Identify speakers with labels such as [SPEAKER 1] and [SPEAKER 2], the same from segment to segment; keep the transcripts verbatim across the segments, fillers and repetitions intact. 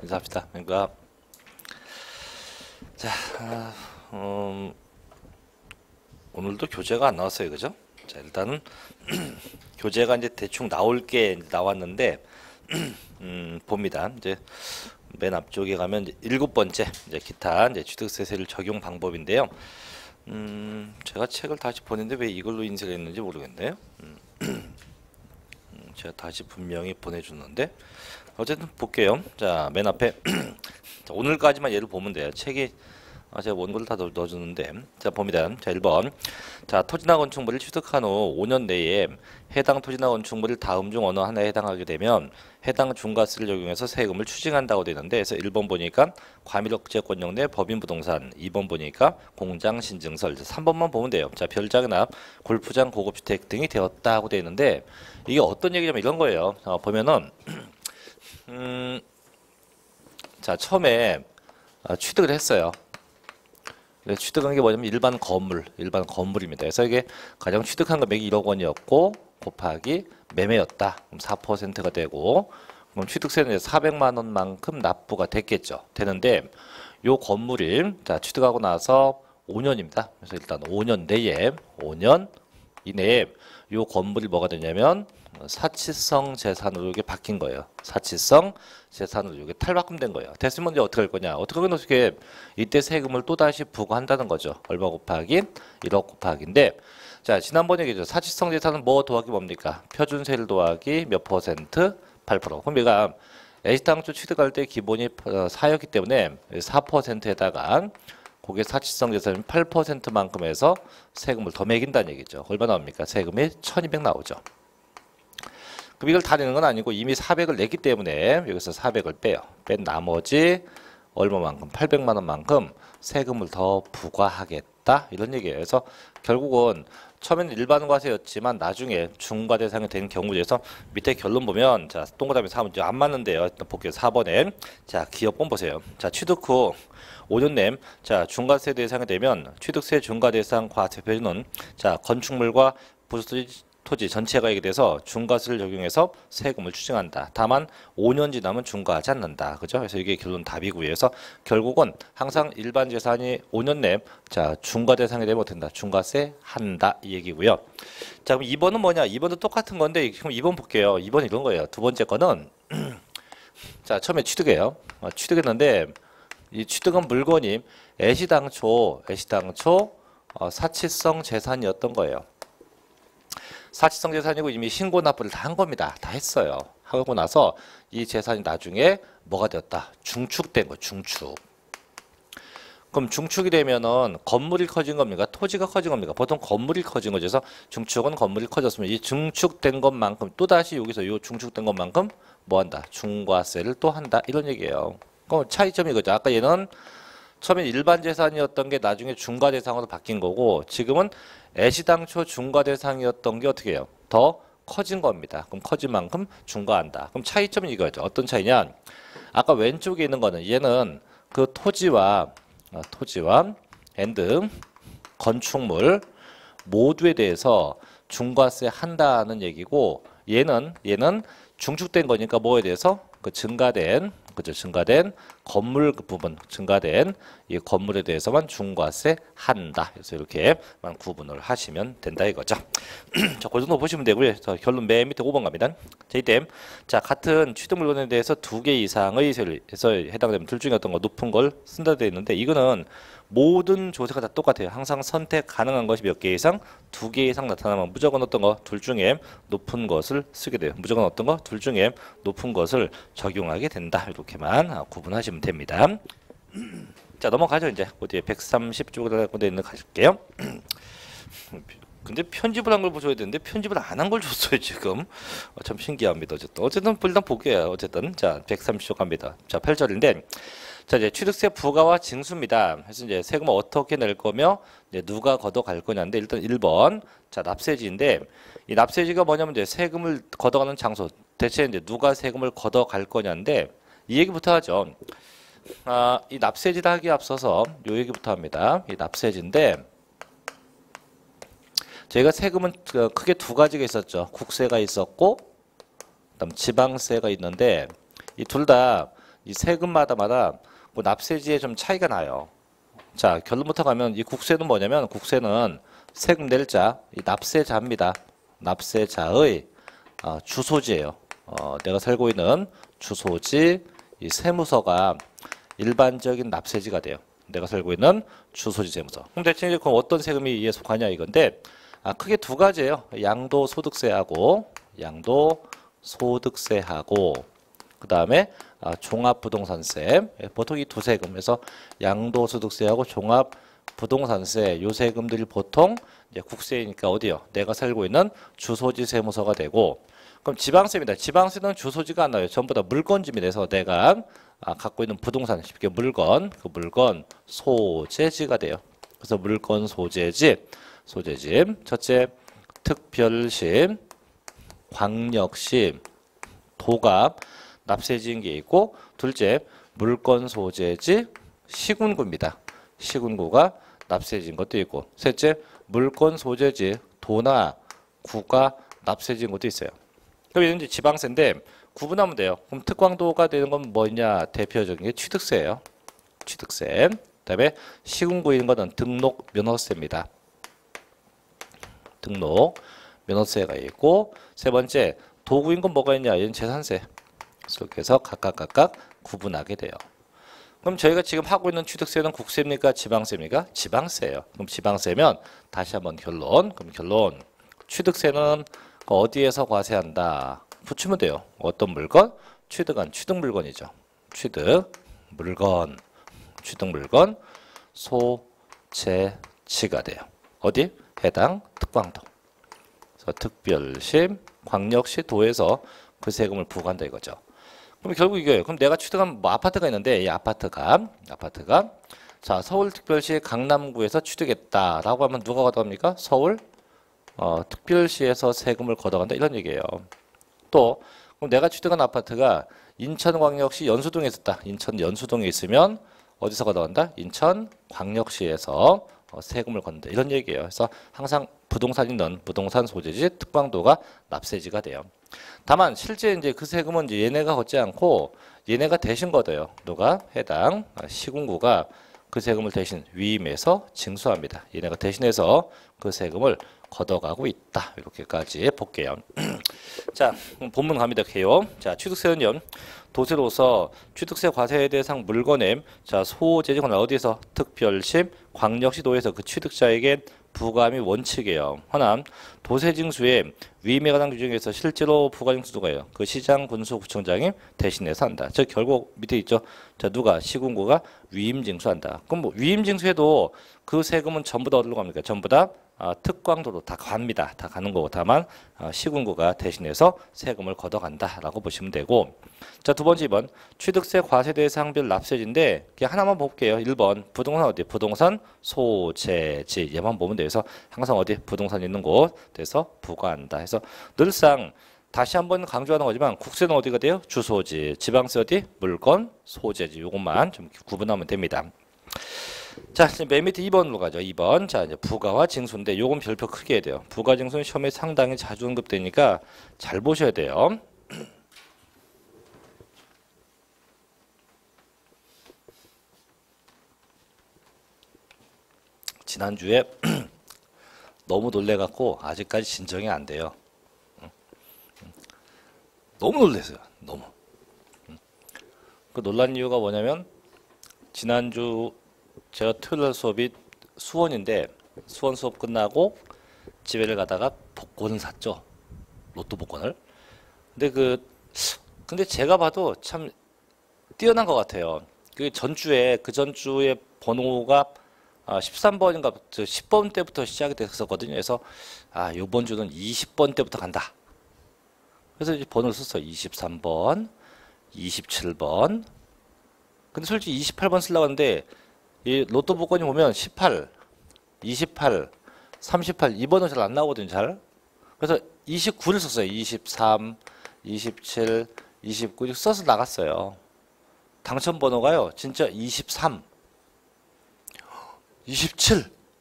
[SPEAKER 1] 인사합시다. 그러니까 자, 아, 음, 오늘도 교재가 안 나왔어요, 그죠? 자, 일단은 교재가 이제 대충 나올 게 나왔는데 음, 봅니다. 이제 맨 앞쪽에 가면 이제 일곱 번째 이제 기타 이제 취득세세율 적용 방법인데요. 음, 제가 책을 다시 보는데 왜 이걸로 인쇄가 있는지 모르겠네요. 음, 제가 다시 분명히 보내줬는데 어쨌든 볼게요. 자, 맨 앞에 자, 오늘까지만 예를 보면 돼요. 책이 아, 제가 원고를 다 넣- 넣어주는데 자 봅니다. 자 일 번 자 토지나 건축물을 취득한 후 오 년 내에 해당 토지나 건축물을 다음 중 어느 하나에 해당하게 되면 해당 중과세를 적용해서 세금을 추징한다고 되는데 그래서 일 번 보니까 과밀억제권역 내 법인부동산, 이 번 보니까 공장 신증설, 삼 번만 보면 돼요. 자 별장이나 골프장 고급주택 등이 되었다고 되어 있는데 이게 어떤 얘기냐면 이런 거예요. 어, 보면은 음, 자 처음에 어, 취득을 했어요. 취득한 게 뭐냐면 일반 건물, 일반 건물입니다. 그래서 이게 가장 취득한 금액이 일억 원이었고 곱하기 매매였다. 그럼 사 퍼센트가 되고 그럼 취득세는 사백만 원만큼 납부가 됐겠죠. 되는데 요 건물이 자 취득하고 나서 오 년입니다. 그래서 일단 오 년 내에 오 년 이내에 요 건물이 뭐가 되냐면 사치성 재산으로 이게 바뀐 거예요. 사치성 재산으로 이게 탈바꿈된 거예요. 됐으면 이제 어떻게 할 거냐? 어떻게 하면 어떻게 이때 세금을 또 다시 부과한다는 거죠. 얼마 곱하기 일억 곱하기인데 자 지난번 얘기죠. 사치성 재산은 뭐 더하기 뭡니까? 표준세율 더하기 몇 퍼센트? 팔 퍼센트. 그럼 얘가 애시당초 취득할 때 기본이 사였기 때문에 사 퍼센트에다가 고게 사치성 재산이 팔 퍼센트만큼 해서 세금을 더 매긴다는 얘기죠. 얼마 나옵니까? 세금이 천이백 나오죠. 그럼 이걸 다 내는 건 아니고 이미 사백을 냈기 때문에 여기서 사백을 빼요. 뺀 나머지 얼마만큼? 팔백만 원만큼 세금을 더 부과하겠다 이런 얘기예요. 그래서 결국은 처음에는 일반 과세였지만 나중에 중과 대상이 된 경우에서 밑에 결론 보면 자 동그라미 사 번 안 맞는데요. 일단 볼게요. 사 번에 자 기업번 보세요. 자 취득 후 오 년 내에 자 중과세 대상이 되면 취득세 중과 대상 과세 표준은 자 건축물과 부수토지 토지 전체가 이게 돼서 중과세를 적용해서 세금을 추징한다. 다만 오 년 지나면 중과하지 않는다. 그죠? 그래서 이게 결론 답이고요. 그래서 결국은 항상 일반 재산이 오 년 내에 자 중과 대상이 되면 어떻게 된다? 중과세 한다 이 얘기고요. 자 그럼 이 번은 뭐냐? 이 번도 똑같은 건데 그럼 이 번 볼게요. 이 번 이런 거예요. 두 번째 거는 자 처음에 취득해요. 어, 취득했는데 이 취득한 물건이 애시당초 애시당초 어, 사치성 재산이었던 거예요. 사치성 재산이고 이미 신고 납부를 다 한 겁니다. 다 했어요. 하고 나서 이 재산이 나중에 뭐가 되었다? 중축된 거, 중축. 그럼 중축이 되면은 건물이 커진 겁니까? 토지가 커진 겁니까? 보통 건물이 커진 거죠. 그래서 중축은 건물이 커졌으면 이 중축된 것만큼 또다시 여기서 이 중축된 것만큼 뭐 한다? 중과세를 또 한다. 이런 얘기예요. 그럼 차이점이 그죠. 아까 얘는 처음에 일반 재산이었던 게 나중에 중과 대상으로 바뀐 거고 지금은 애시당초 중과 대상이었던 게 어떻게 해요? 더 커진 겁니다. 그럼 커진 만큼 중과한다. 그럼 차이점은 이거죠. 어떤 차이냐? 아까 왼쪽에 있는 거는 얘는 그 토지와 어, 토지와 앤드 건축물 모두에 대해서 중과세 한다는 얘기고 얘는 얘는 중축된 거니까 뭐에 대해서 그 증가된 그죠 증가된 건물 그 부분 증가된 이 건물에 대해서만 중과세 한다. 그래서 이렇게만 구분을 하시면 된다 이거죠. 자, 그 정도 보시면 되고요. 자, 결론 맨 밑에 오 번 갑니다. 자, 이때 자 같은 취득 물건에 대해서 두 개 이상의 세율에서 해당되면 둘 중에 어떤 거 높은 걸 쓴다 되어 있는데 이거는 모든 조세가 다 똑같아요. 항상 선택 가능한 것이 몇 개 이상, 두 개 이상 나타나면 무조건 어떤 거 둘 중에 높은 것을 쓰게 돼요. 무조건 어떤 거 둘 중에 높은 것을 적용하게 된다. 이렇게만 구분하시면 됩니다. 자 넘어가죠. 이제 어디에 백삼십 쪽으로 돼 있는 가실게요. 근데 편집을 한 걸 보셔야 되는데 편집을 안 한 걸 줬어요 지금. 어, 참 신기합니다. 어쨌든 어쨌든 일단 볼게요. 어쨌든 자 백삼십 쪽 갑니다. 자 팔 절인데 자 이제 취득세 부과와 징수입니다. 그래서 이제 세금을 어떻게 낼 거며 이제 누가 걷어갈 거냐인데 일단 일 번 자 납세지인데 이 납세지가 뭐냐면 이제 세금을 걷어가는 장소 대체 이제 누가 세금을 걷어갈 거냐인데 이 얘기부터 하죠. 아, 이 납세지를 하기에 앞서서 요 얘기부터 합니다. 이 납세지인데 저희가 세금은 크게 두 가지가 있었죠. 국세가 있었고 그다음 지방세가 있는데 이 둘 다 이 세금마다마다 뭐 납세지에 좀 차이가 나요. 자, 결론부터 가면 이 국세는 뭐냐면 국세는 세금 낼 자, 이 납세자입니다. 납세자의 어, 주소지예요. 어, 내가 살고 있는 주소지, 이 세무서가 일반적인 납세지가 돼요. 내가 살고 있는 주소지 세무서. 그럼 대체 이제 그럼 어떤 세금이 이에 속하냐 이건데, 아, 크게 두 가지예요. 양도소득세하고 양도소득세하고 그 다음에 아, 종합부동산세. 보통 이 두 세금에서 양도소득세하고 종합부동산세 요 세금들이 보통 이제 국세이니까 어디요? 내가 살고 있는 주소지 세무서가 되고, 그럼 지방세입니다. 지방세는 주소지가 안 나와요. 전부 다 물건집이 돼서 내가 아, 갖고 있는 부동산, 쉽게 물건, 그 물건 소재지가 돼요. 그래서 물건 소재지, 소재지. 첫째, 특별시, 광역시, 도갑, 납세지인 게 있고, 둘째, 물건 소재지, 시군구입니다. 시군구가 납세지인 것도 있고, 셋째, 물건 소재지, 도나 구가 납세지인 것도 있어요. 그럼 이제 지방세인데 구분하면 돼요. 그럼 특광도가 되는 건 뭐냐? 대표적인 게 취득세예요. 취득세. 그다음에 시군구인 것은 등록 면허세입니다. 등록 면허세가 있고, 세 번째 도구인 건 뭐가 있냐? 얘는 재산세. 이렇게 해서 각각 각각 구분하게 돼요. 그럼 저희가 지금 하고 있는 취득세는 국세입니까? 지방세입니까? 지방세예요. 그럼 지방세면 다시 한번 결론. 그럼 결론. 취득세는 어디에서 과세한다? 붙이면 돼요. 어떤 물건? 취득한 취득 물건이죠. 취득 물건. 취득 물건 소재지가 돼요. 어디? 해당 특광도. 그래서 특별시, 광역시, 도에서 그 세금을 부과한다 이거죠. 그럼 결국 이거예요. 그럼 내가 취득한 뭐 아파트가 있는데 이 아파트가 아파트가 자 서울특별시 강남구에서 취득했다라고 하면 누가 걷어갑니까? 서울 어, 특별시에서 세금을 걷어간다 이런 얘기예요. 또 그럼 내가 취득한 아파트가 인천광역시 연수동에 있었다. 인천 연수동에 있으면 어디서 걷어간다? 인천광역시에서 어, 세금을 걷는다 이런 얘기예요. 그래서 항상 부동산 있는 부동산 소재지 특광도가 납세지가 돼요. 다만 실제 이제 그 세금은 이제 얘네가 걷지 않고 얘네가 대신 걷어요. 누가? 해당 시군구가 그 세금을 대신 위임해서 징수합니다. 얘네가 대신해서 그 세금을 걷어가고 있다. 이렇게까지 볼게요. 자, 본문 갑니다. 개요. 자, 취득세는요. 도세로서 취득세 과세 대상 물건의 자 소재지는 어디에서 특별시, 광역시, 도에서 그 취득자에게 부과함이 원칙이에요. 하나 도세징수에 위임에 관한 규정에서 실제로 부과징수가 해요. 그 시장, 군수, 구청장이 대신해서 한다. 즉 결국 밑에 있죠. 자 누가 시군구가 위임징수한다. 그럼 뭐 위임징수해도 그 세금은 전부 다 어디로 갑니까? 전부 다 아, 특광도로 다 갑니다. 다 가는 거고 다만 아, 시군구가 대신해서 세금을 걷어간다라고 보시면 되고, 자 두 번째 이 번 취득세 과세 대상별 납세지인데 그냥 하나만 볼게요. 일 번 부동산 어디? 부동산 소재지 얘만 보면 돼요. 그래서 항상 어디? 부동산 있는 곳에서 부과한다. 해서 늘상 다시 한번 강조하는 거지만 국세는 어디가 돼요? 주소지, 지방세 어디? 물건 소재지. 요것만 좀 구분하면 됩니다. 자, 이제 맨 밑에 이 번으로 가죠. 이 번. 자, 이제 부가와 징수인데 요건 별표 크게 해야 돼요. 부가 징수는 시험에 상당히 자주 언급되니까 잘 보셔야 돼요. 지난주에 너무 놀래갖고 아직까지 진정이 안 돼요. 너무 놀랐어요. 너무. 그 놀란 이유가 뭐냐면 지난주 제가 토요일 수업이 수원인데 수원 수업 끝나고 집에를 가다가 복권을 샀죠. 로또 복권을. 근데 그 근데 제가 봐도 참 뛰어난 것 같아요. 그 전주에 그 전주에 번호가 아, 십삼 번인가 십 번 때부터 시작이 됐었거든요. 그래서 아 이번 주는 이십 번 때부터 간다. 그래서 이제 번호를 썼어요. 이십삼 번, 이십칠 번. 근데 솔직히 이십팔 번 쓰려고 하는데 이 로또 복권이 보면 십팔, 이십팔, 삼십팔 이 번은 잘 안 나오거든요. 잘. 그래서 이십구를 썼어요. 이십삼, 이십칠, 이십구 써서 나갔어요. 당첨 번호가요. 진짜 이십삼, 이십칠.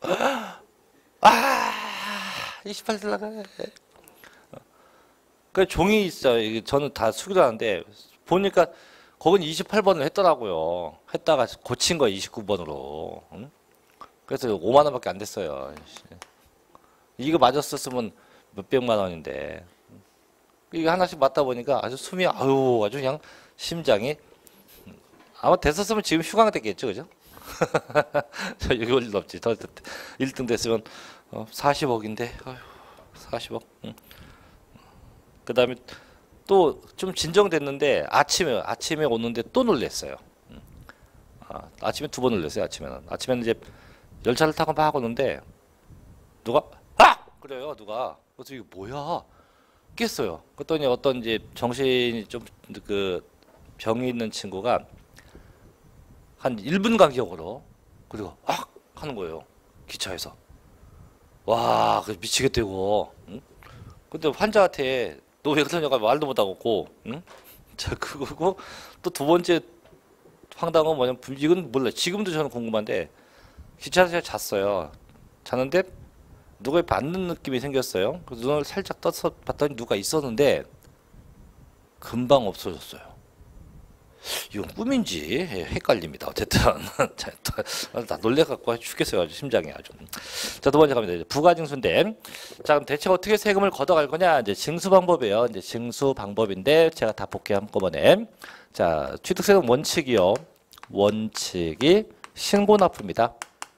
[SPEAKER 1] 아, 이십팔 들어가. 그 종이 있어요. 저는 다 수기도 하는데 보니까 거긴 이십팔 번을 했더라고요. 했다가 고친 거 이십구 번으로. 응? 그래서 오만 원밖에 안 됐어요. 이거 맞았었으면 몇백만 원인데. 이거 하나씩 맞다 보니까 아주 숨이 아유 아주 그냥 심장이 아마 됐었으면 지금 휴강 됐겠죠, 그죠? 저 이걸 넘지. 더 일 등 됐으면 어, 사십억인데 아유, 사십억. 응. 그다음에 또 좀 진정됐는데 아침에 아침에 오는데 또 놀랬어요. 응. 아, 아침에 두 번 놀랬어요. 아침에는 아침에는 이제 열차를 타고 막 오는데 누가 아 그래요 누가 그래서 이게 뭐야 깼어요. 그랬더니 어떤 이제 정신이 좀 그 병이 있는 친구가 한 일 분 간격으로 그리고 악 하는 거예요. 기차에서. 와, 그 미치겠다 이거. 응? 근데 환자한테 너 왜 그러냐고 말도 못하고, 응? 자, 그거고 또 두 번째 황당한 건 뭐냐면 이건 몰라. 지금도 저는 궁금한데 기차에서 잤어요. 잤는데 누가 받는 느낌이 생겼어요. 그래서 눈을 살짝 떠서 봤더니 누가 있었는데 금방 없어졌어요. 이건 꿈인지 헷갈립니다. 어쨌든 자, 나 놀래갖고 죽겠어요. 아주 심장이 아주. 자, 두 번째 갑니다. 이제 부가징수인데, 자 그럼 대체 어떻게 세금을 걷어갈 거냐? 이제 징수 방법이에요. 이제 징수 방법인데 제가 다 볼게요 한꺼번에. 자, 취득세금 원칙이요. 원칙이 신고 납부입니다.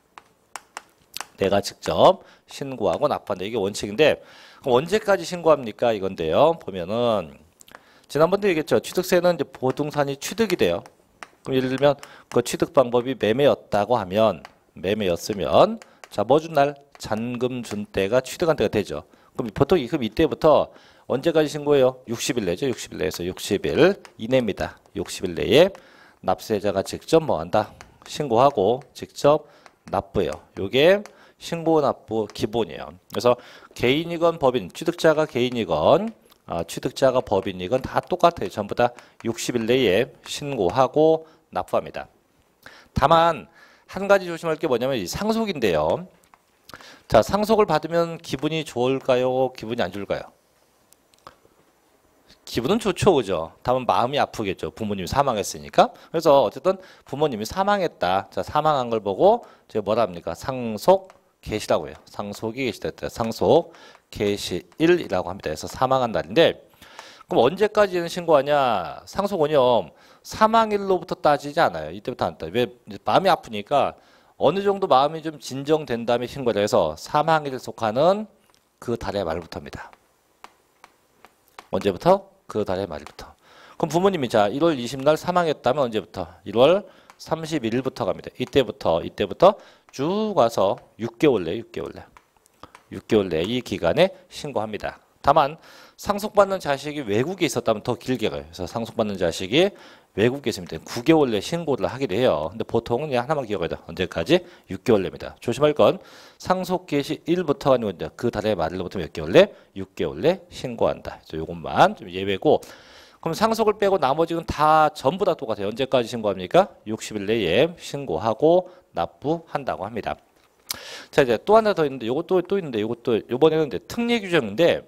[SPEAKER 1] 내가 직접 신고하고 납부한다. 이게 원칙인데 그럼 언제까지 신고합니까? 이건데요. 보면은. 지난번도 얘기했죠. 취득세는 이제 부동산이 취득이 돼요. 그럼 예를 들면 그 취득 방법이 매매였다고 하면 매매였으면 자, 뭐 준 날? 잔금 준 때가 취득한 때가 되죠. 그럼 보통 그럼 이때부터 언제까지 신고해요? 육십 일 내죠. 육십 일 내에서 육십 일 이내입니다. 육십 일 내에 납세자가 직접 뭐 한다? 신고하고 직접 납부해요. 요게 신고 납부 기본이에요. 그래서 개인이건 법인, 취득자가 개인이건 어, 취득자가 법인이건 다 똑같아요. 전부 다 육십 일 내에 신고하고 납부합니다. 다만 한 가지 조심할 게 뭐냐면 이 상속인데요. 자, 상속을 받으면 기분이 좋을까요? 기분이 안 좋을까요? 기분은 좋죠, 그죠? 다만 마음이 아프겠죠. 부모님이 사망했으니까. 그래서 어쨌든 부모님이 사망했다. 자, 사망한 걸 보고 제가 뭐라 합니까? 상속 개시라고 해요. 상속이 개시됐다. 상속 개시일이라고 합니다. 그래서 사망한 날인데 그럼 언제까지는 신고하냐? 상속은요 사망일로부터 따지지 않아요. 이때부터 안 따. 왜 마음이 아프니까 어느 정도 마음이 좀 진정된 다음에 신고를 해서 사망일에 속하는 그 달의 말부터입니다. 언제부터? 그 달의 말부터. 그럼 부모님이 자 일월 이십 날 사망했다면 언제부터? 일월 삼십일일부터 갑니다. 이때부터 이때부터 쭉 와서 육 개월 내 육 개월 내 육 개월 내 이 기간에 신고합니다. 다만 상속받는 자식이 외국에 있었다면 더 길게 가요. 그래서 상속받는 자식이 외국에 있으면 구 개월 내 신고를 하기도 해요. 근데 보통은 그냥 하나만 기억해야 돼. 언제까지? 육 개월 내입니다. 조심할 건 상속 개시 일부터가 아니고 그 달의 말일로부터 몇 개월 내? 육 개월 내 신고한다. 그래서 이것만 좀 예외고. 그럼 상속을 빼고 나머지는 다 전부 다 똑같아요. 언제까지 신고합니까? 육십 일 내에 신고하고 납부한다고 합니다. 자, 이제 또 하나 더 있는데, 요것도 또 있는데, 요것도, 요번에는 이제 특례 규정인데,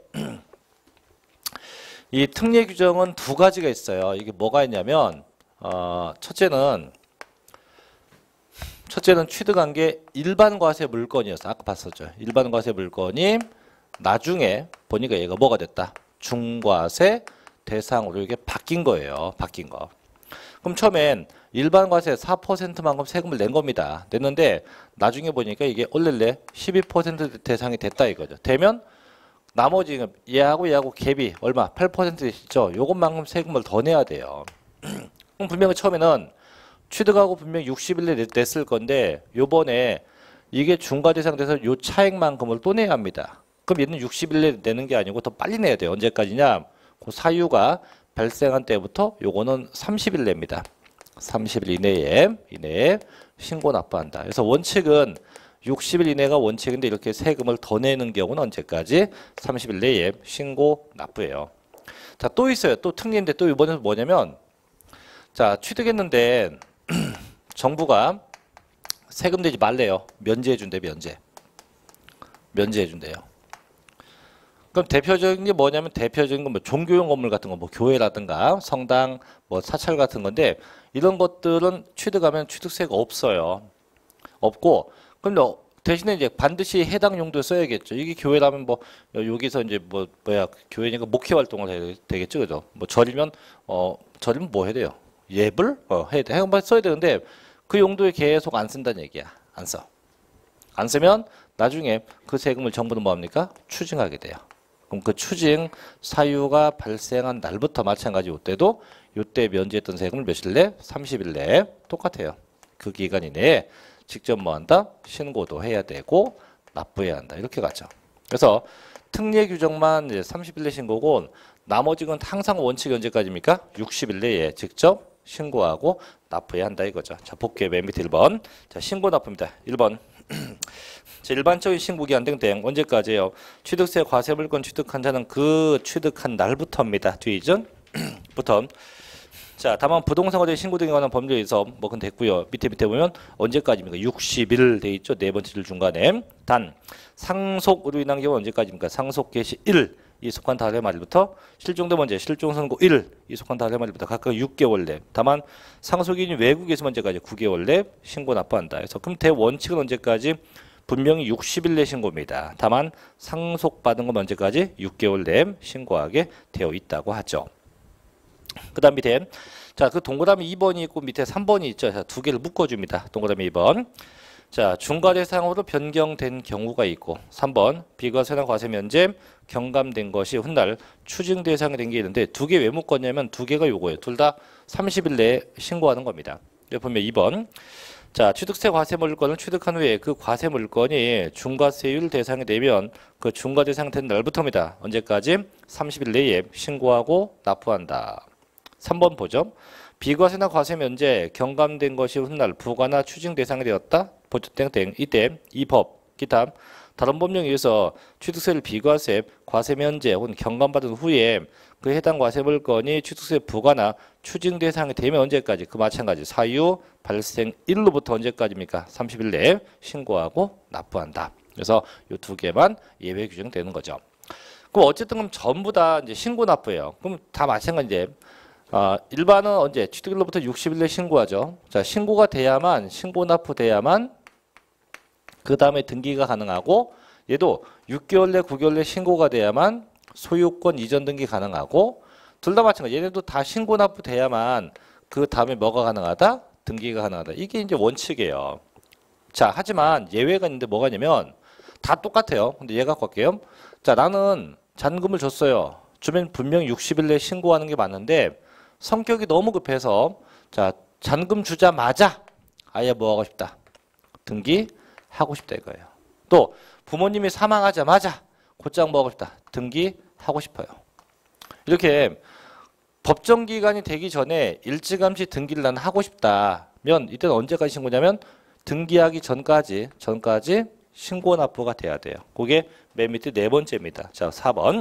[SPEAKER 1] 이 특례 규정은 두 가지가 있어요. 이게 뭐가 있냐면, 어, 첫째는, 첫째는 취득한 게 일반 과세 물건이었어. 아까 봤었죠. 일반 과세 물건이 나중에 보니까 얘가 뭐가 됐다? 중과세 대상으로 이게 바뀐 거예요. 바뀐 거. 그럼 처음엔 일반 과세 사 퍼센트만큼 세금을 낸 겁니다. 냈는데 나중에 보니까 이게 원래 십이 퍼센트 대상이 됐다 이거죠. 되면 나머지 얘하고 얘하고 갭이 얼마? 팔 퍼센트 있죠. 요것만큼 세금을 더 내야 돼요. 그럼 분명히 처음에는 취득하고 분명히 육십 일 내에 냈을 건데 요번에 이게 중과 대상 돼서 요 차액만큼을 또 내야 합니다. 그럼 얘는 육십 일 내에 내는 게 아니고 더 빨리 내야 돼요. 언제까지냐? 그 사유가 발생한 때부터 요거는 삼십 일 내입니다. 삼십 일 이내에 이내에 신고 납부한다. 그래서 원칙은 육십 일 이내가 원칙인데 이렇게 세금을 더 내는 경우는 언제까지? 삼십 일 내에 신고 납부해요. 자, 또 있어요. 또 특례인데 또 이번에는 뭐냐면 자, 취득했는데 정부가 세금 내지 말래요. 면제해 준대, 면제. 면제해 준대요. 그럼 대표적인 게 뭐냐면 대표적인 건 뭐 종교용 건물 같은 거, 뭐 교회라든가 성당, 뭐 사찰 같은 건데 이런 것들은 취득하면 취득세가 없어요. 없고 그럼 대신에 이제 반드시 해당 용도에 써야겠죠. 이게 교회라면 뭐 여기서 이제 뭐 뭐야 교회니까 목회 활동을 해야 되겠죠, 그죠? 뭐 절이면 어 절이면 뭐 해야 돼요? 예불 어 해야 돼. 한번 써야 되는데 그 용도에 계속 안 쓴다는 얘기야. 안 써. 안 쓰면 나중에 그 세금을 정부는 뭐합니까? 추징하게 돼요. 그럼 그 추징 사유가 발생한 날부터 마찬가지 이때도 이때 면제했던 세금을 며칠 내? 삼십 일 내에 똑같아요. 그 기간 이내에 직접 뭐 한다? 신고도 해야 되고 납부해야 한다. 이렇게 가죠. 그래서 특례 규정만 이제 삼십 일 내 신고고 나머지는 항상 원칙이 언제까지입니까? 육십 일 내에 직접 신고하고 납부해야 한다 이거죠. 자, 볼게요. 맨 밑에 일 번. 자, 신고 납부입니다. 일 번. 자, 일반적인 신고기한 등등 언제까지예요? 취득세 과세 물건 취득한 자는 그 취득한 날부터입니다. 뒤이죠? 부터. 자, 다만 부동산 거래 신고 등에 관한 법률에 의해서 뭐 그건 됐고요. 밑에 밑에 보면 언제까지입니까? 육십 일 돼 있죠. 네 번째 줄 중간에. 단 상속으로 인한 경우 언제까지입니까? 상속 개시 일 이 속한 다음 말일부터 실종된 문제 실종 선고 일 이 속한 다음 말일부터 각각 육 개월 내. 다만 상속인이 외국에서 언제까지 구 개월 내 신고 납부한다. 그래서 그럼 대원칙은 언제까지? 분명히 육십 일 내 신고입니다. 다만 상속받은 건 언제까지? 육 개월 내 신고하게 되어 있다고 하죠. 그 다음 밑에 자, 그 동그라미 이 번이 있고 밑에 삼 번이 있죠. 자, 두 개를 묶어줍니다. 동그라미 이 번. 자, 중과 대상으로 변경된 경우가 있고 삼 번 비과세나 과세 면제 경감된 것이 훗날 추징 대상이 된 게 있는데 두 개 왜 묶었냐면 두 개가 요거예요. 둘 다 삼십 일 내에 신고하는 겁니다. 여기 보면 이 번. 자, 취득세 과세 물건을 취득한 후에 그 과세 물건이 중과세율 대상이 되면 그 중과 대상 된 날부터입니다. 언제까지? 삼십 일 내에 신고하고 납부한다. 삼 번 보죠. 비과세나 과세 면제 경감된 것이 훗날 부과나 추징 대상이 되었다. 보조 땡땡 이때 이 법 기타 다른 법령에 의해서 취득세를 비과세, 과세 면제 혹은 경감받은 후에 그 해당 과세 물건이 취득세 부과나 추징 대상이 되면 언제까지? 그 마찬가지 사유 발생 일로부터 언제까지입니까? 삼십 일 내에 신고하고 납부한다. 그래서 이 두 개만 예외 규정되는 거죠. 그럼 어쨌든 그럼 전부 다 이제 신고 납부예요. 그럼 다 마찬가지인데 아, 일반은 언제? 취득일로부터 육십 일 내에 신고하죠. 자, 신고가 돼야만 신고 납부돼야만 그 다음에 등기가 가능하고 얘도 육 개월 내 구 개월 내 신고가 돼야만 소유권 이전 등기 가능하고 둘 다 마찬가지. 얘네도 다 신고 납부돼야만 그 다음에 뭐가 가능하다? 등기가 가능하다. 이게 이제 원칙이에요. 자, 하지만 예외가 있는데 뭐가 있냐면 다 똑같아요. 근데 얘 갖고 갈게요. 자, 나는 잔금을 줬어요. 주면 분명히 육십 일 내에 신고하는 게 맞는데 성격이 너무 급해서 자, 잔금 주자마자 아예 뭐 하고 싶다? 등기하고 싶다 이거예요. 또 부모님이 사망하자마자 곧장 뭐 하고 싶다? 등기하고 싶어요. 이렇게 법정 기간이 되기 전에 일찌감치 등기를 나는 하고 싶다면 이때는 언제까지 신고냐면 등기하기 전까지 전까지 신고 납부가 돼야 돼요. 그게 맨 밑에 네 번째입니다. 자, 사 번.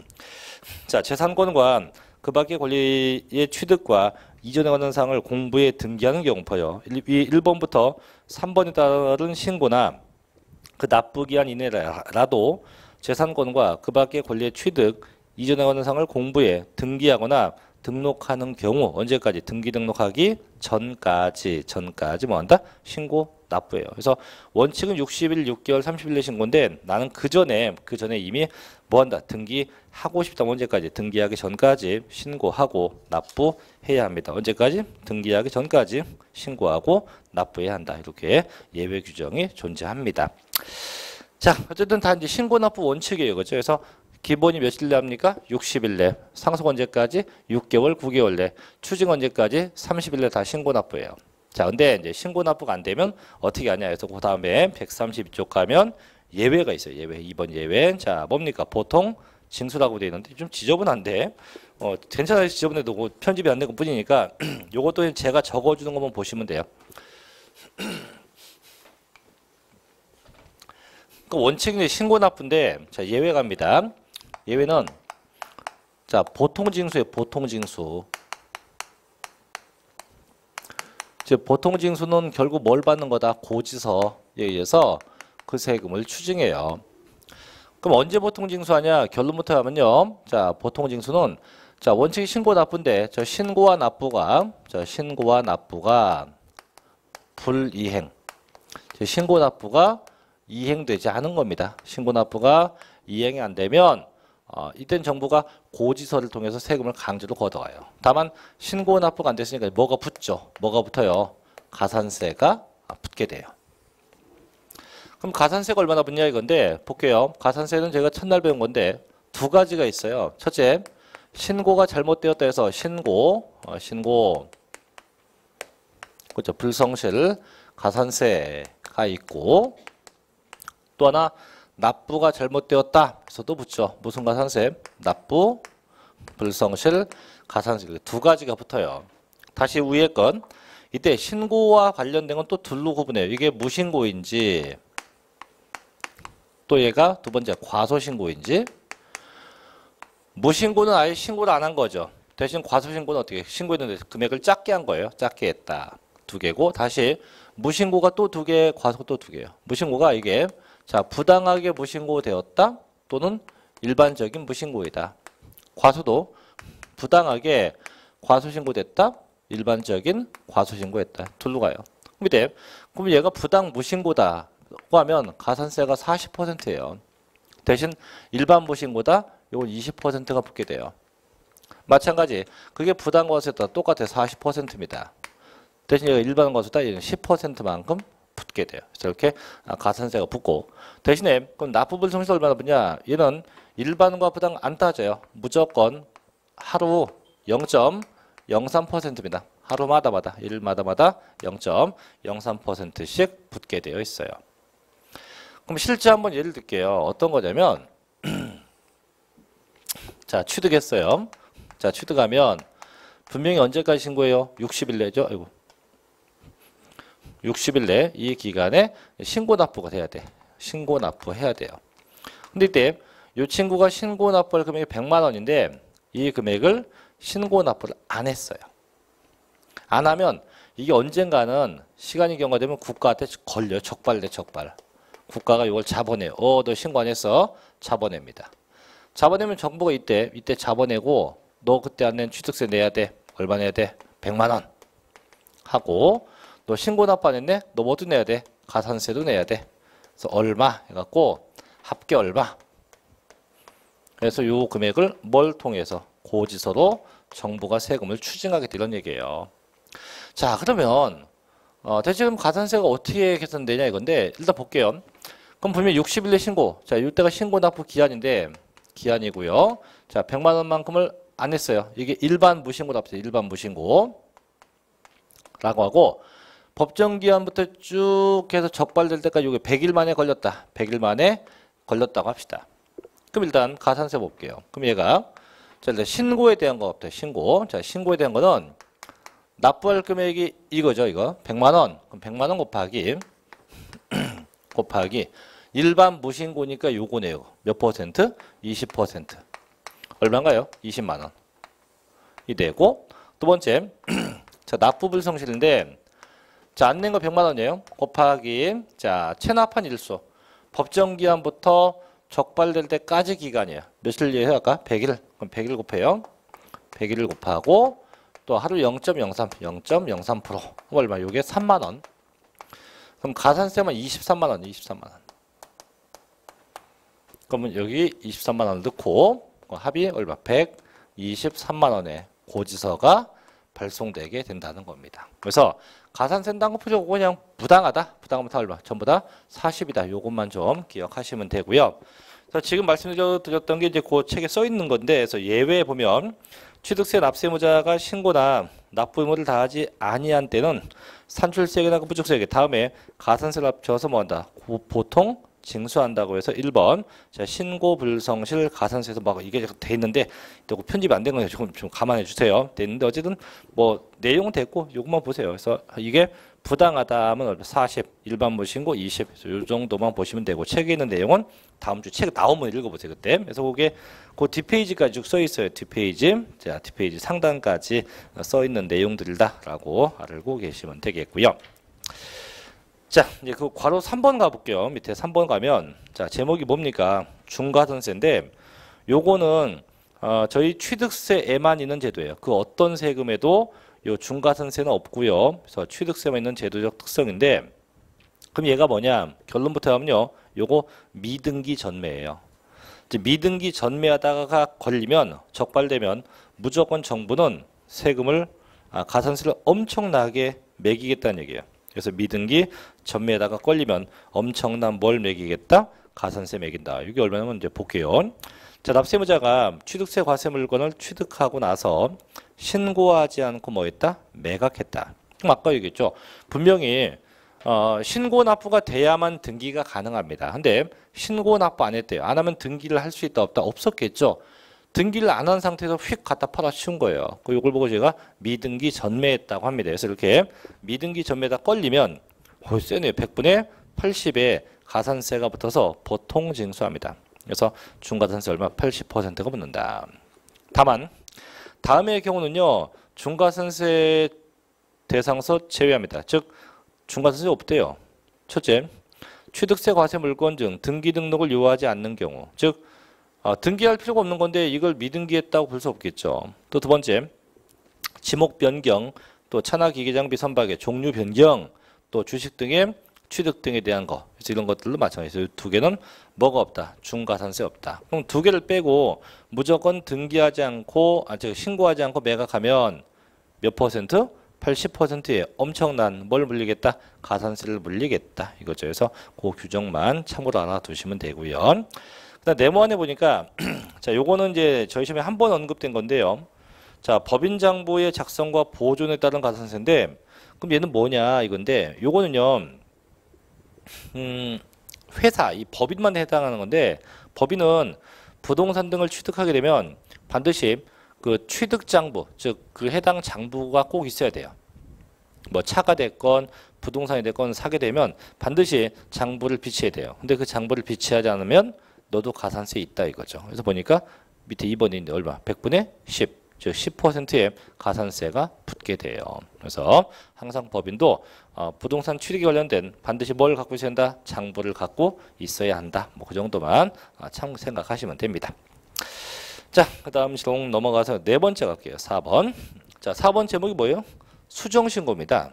[SPEAKER 1] 자, 재산권과 그 밖의 권리의 취득과 이전에 관한 사항을 공부에 등기하는 경우퍼요. 이 일 번부터 삼 번에 따른 신고나 그 납부기한 이내라도 재산권과 그 밖의 권리의 취득, 이전에 관한 사항을 공부에 등기하거나 등록하는 경우 언제까지? 등기 등록하기 전까지 전까지 뭐한다? 신고 납부예요. 그래서 원칙은 육십 일, 육 개월, 삼십 일 내 신고인데 나는 그 전에 그 전에 이미 뭐한다? 등기하고 싶다. 언제까지? 등기하기 전까지 신고하고 납부해야 합니다. 언제까지? 등기하기 전까지 신고하고 납부해야 한다. 이렇게 예외 규정이 존재합니다. 자, 어쨌든 다 이제 신고 납부 원칙이에요. 그렇죠? 그래서 기본이 며칠 내 합니까? 육십 일 내. 상속 언제까지? 육 개월, 구 개월 내. 추징 언제까지? 삼십 일 내 다 신고 납부예요. 자, 근데 이제 신고 납부가 안 되면 어떻게 하냐 해서 그 다음에 백삼십이 쪽 가면 예외가 있어요. 예외. 이 번 예외. 자, 뭡니까? 보통 징수라고 되어 있는데 좀 지저분한데 어, 괜찮아요. 지저분해도 뭐 편집이 안 된 것 뿐이니까 요것도 제가 적어주는 것만 보시면 돼요. 그 원칙은 신고 납부인데 자, 예외 갑니다. 예외는 자, 보통 징수예요. 보통 징수. 이제 보통 징수는 결국 뭘 받는 거다? 고지서에 의해서 그 세금을 추징해요. 그럼 언제 보통 징수하냐? 결론부터 하면요. 자, 보통 징수는 자, 원칙이 신고 납부인데 저 신고와 납부가 저 신고와 납부가 불이행. 저 신고 납부가 이행되지 않은 겁니다. 신고 납부가 이행이 안 되면 어, 이때는 정부가 고지서를 통해서 세금을 강제로 걷어가요. 다만 신고 납부가 안 됐으니까 뭐가 붙죠? 뭐가 붙어요? 가산세가 붙게 돼요. 그럼 가산세가 얼마나 붙냐 이건데 볼게요. 가산세는 제가 첫날 배운 건데 두 가지가 있어요. 첫째, 신고가 잘못되었다 해서 신고, 어, 신고, 그렇죠. 불성실 가산세가 있고 또 하나 납부가 잘못되었다 해서도 붙죠. 무슨 가산세? 납부, 불성실 가산세 두 가지가 붙어요. 다시 위에 건 이때 신고와 관련된 건 또 둘로 구분해요. 이게 무신고인지 또 얘가 두 번째 과소신고인지. 무신고는 아예 신고를 안 한 거죠. 대신 과소신고는 어떻게 신고했는데 금액을 작게 한 거예요. 작게 했다. 두 개고 다시 무신고가 또 두 개, 과소 또 두 개예요. 무신고가 이게 자 부당하게 무신고되었다 또는 일반적인 무신고이다. 과소도 부당하게 과소신고됐다, 일반적인 과소신고했다. 둘로 가요. 그럼 이때 그럼 얘가 부당 무신고다. 하면 가산세가 사십 퍼센트예요. 대신 일반 무신고다. 이건 이십 퍼센트가 붙게 돼요. 마찬가지. 그게 부당 과세다. 똑같아. 사십 퍼센트입니다. 대신 얘가 일반 과세다. 얘는 십 퍼센트만큼 붙게 돼요. 그래서 이렇게 가산세가 붙고 대신에 그럼 납부불성실 얼마나 붙냐? 얘는 일반과 부당 안 따져요. 무조건 하루 영 점 영삼 퍼센트입니다. 하루마다마다 일마다마다 영 점 영삼 퍼센트씩 붙게 되어 있어요. 그럼 실제 한번 예를 들게요. 어떤 거냐면 자 취득했어요. 자 취득하면 분명히 언제까지 신고해요? 육십 일 내죠. 아이고. 육십 일 내 이 기간에 신고 납부가 돼야 돼. 신고 납부해야 돼요. 근데 이때 이 친구가 신고 납부할 금액이 백만 원인데 이 금액을 신고 납부를 안 했어요. 안 하면 이게 언젠가는 시간이 경과되면 국가한테 걸려요. 적발돼 적발. 국가가 이걸 잡아내요. 어, 너 신고 안 했어? 잡아냅니다. 잡아내면 정부가 이때 이때 잡아내고 너 그때 안 낸 취득세 내야 돼. 얼마 내야 돼? 백만 원. 하고 너 신고 납부 안 했네? 너 뭐도 내야 돼? 가산세도 내야 돼. 그래서 얼마 해갖고 합계 얼마. 그래서 요 금액을 뭘 통해서 고지서로 정부가 세금을 추징하게 되는 얘기예요. 자 그러면 어, 대체 그럼 가산세가 어떻게 계산되냐 이건데 일단 볼게요. 그럼 보면 육십 일 내 신고. 자 이때가 신고 납부 기한인데 기한이고요. 자 백만 원만큼을 안 했어요. 이게 일반 무신고 납부 일반 무신고 라고 하고 법정 기한부터 쭉 해서 적발될 때까지 이게 백 일 만에 걸렸다. 백 일 만에 걸렸다고 합시다. 그럼 일단 가산세 볼게요. 그럼 얘가 자 일단 신고에 대한 거부터 신고. 자 신고에 대한 거는 납부할 금액이 이거죠. 이거 백만 원. 그럼 백만 원 곱하기 곱하기 일반 무신고니까 요거네요. 몇 퍼센트? 이십 퍼센트. 얼마인가요? 이십만 원. 이 되고 두 번째 자 납부불성실인데 자 안 낸 거 백만 원이에요. 곱하기 자 체납한 일수 법정 기한부터 적발될 때까지 기간이에요. 며칠 해야 할까? 백 일. 그럼 백 일 곱해요. 백 일을 곱하고 또 하루 영 점 영삼, 영 점 영삼 퍼센트. 얼마? 요게 삼만 원. 그럼 가산세만 이십삼만 원, 이십삼만 원. 그러면 여기 이십삼만 원을 넣고 합이 얼마? 백이십삼만 원의 고지서가 발송되게 된다는 겁니다. 그래서 가산세 당급부족 그냥 부당하다. 부당하면 얼마? 전부 다 사십이다. 요것만 좀 기억하시면 되고요. 그래서 지금 말씀드렸던 게 이제 그 책에 써 있는 건데, 그래서 예외에 보면 취득세 납세무자가 신고나 납부 의무를 다하지 아니한 때는 산출세액이나 부족세액 다음에 가산세를 합쳐서 뭐한다? 보통 징수한다고 해서 일 번 자, 신고 불성실 가산세에서 막 이게 돼 있는데 또 편집이 안 된 거예요. 조금 좀 감안해 주세요. 돼 있는데 어쨌든 뭐 내용은 됐고 요것만 보세요. 그래서 이게 부당하다 하면 사십, 일반 무신고 이십, 요 정도만 보시면 되고 책에 있는 내용은 다음 주 책 나오면 읽어보세요. 그때. 그래서 그게 그 뒷페이지까지 쭉 써 있어요. 뒷페이지. 자, 뒷페이지 상단까지 써 있는 내용들이다라고 알고 계시면 되겠고요. 자, 이제 그 괄호 삼 번 가볼게요. 밑에 삼 번 가면 자 제목이 뭡니까? 중과선세인데 요거는 어, 저희 취득세에만 있는 제도예요. 그 어떤 세금에도 요 중과선세는 없고요. 그래서 취득세만 있는 제도적 특성인데 그럼 얘가 뭐냐? 결론부터 하면요. 요거 미등기 전매예요. 이제 미등기 전매하다가 걸리면 적발되면 무조건 정부는 세금을 아, 가산세를 엄청나게 매기겠다는 얘기예요. 그래서 미등기 전매하다가 걸리면 엄청난 뭘 매기겠다? 가산세 매긴다. 이게 얼마냐면 이제 볼게요. 자, 납세무자가 취득세 과세 물건을 취득하고 나서 신고하지 않고 뭐 했다? 매각했다. 그럼 아까 얘기했죠. 분명히 어, 신고 납부가 돼야만 등기가 가능합니다. 근데 신고 납부 안 했대요. 안 하면 등기를 할 수 있다 없다? 없었겠죠. 등기를 안 한 상태에서 휙 갖다 팔아 치운 거예요. 그 이걸 보고 제가 미등기 전매했다고 합니다. 그래서 이렇게 미등기 전매다 걸리면 어, 세네. 백분의 팔십에 가산세가 붙어서 보통 징수합니다. 그래서 중과산세 얼마? 팔십 퍼센트가 붙는다. 다만 다음의 경우는요. 중과산세 대상서 제외합니다. 즉 중과산세 없대요. 첫째, 취득세 과세 물건 등 등기 등록을 요하지 않는 경우, 즉 어, 등기할 필요가 없는 건데 이걸 미등기했다고 볼 수 없겠죠. 또 두 번째, 지목 변경, 또 차나 기계 장비 선박의 종류 변경, 또 주식 등의 취득 등에 대한 거, 그래서 이런 것들도 마찬가지예요. 두 개는 뭐가 없다? 중과산세 없다. 그럼 두 개를 빼고 무조건 등기하지 않고, 아, 즉 신고하지 않고 매각하면 몇 퍼센트? 팔십 퍼센트에 엄청난 뭘 물리겠다? 가산세를 물리겠다. 이거죠. 그래서 그 규정만 참고로 알아두시면 되고요. 그다음 네모안에 보니까 자, 요거는 이제 저희 시험에 한 번 언급된 건데요. 자, 법인장부의 작성과 보존에 따른 가산세인데 그럼 얘는 뭐냐 이건데 요거는요. 음, 회사, 이 법인만 해당하는 건데 법인은 부동산 등을 취득하게 되면 반드시 그 취득장부, 즉 그 해당 장부가 꼭 있어야 돼요. 뭐 차가 됐건 부동산이 됐건 사게 되면 반드시 장부를 비치해야 돼요. 근데 그 장부를 비치하지 않으면 너도 가산세 있다 이거죠. 그래서 보니까 밑에 이 번이 얼마? 백분의 십, 즉 십 퍼센트의 가산세가 붙게 돼요. 그래서 항상 법인도 어, 부동산 취득에 관련된 반드시 뭘 갖고 있어야 한다? 장부를 갖고 있어야 한다. 뭐 그 정도만 어, 참 생각하시면 됩니다. 자, 그 다음 시동 넘어가서 네 번째 갈게요. 사 번. 자, 사 번 제목이 뭐예요? 수정신고입니다.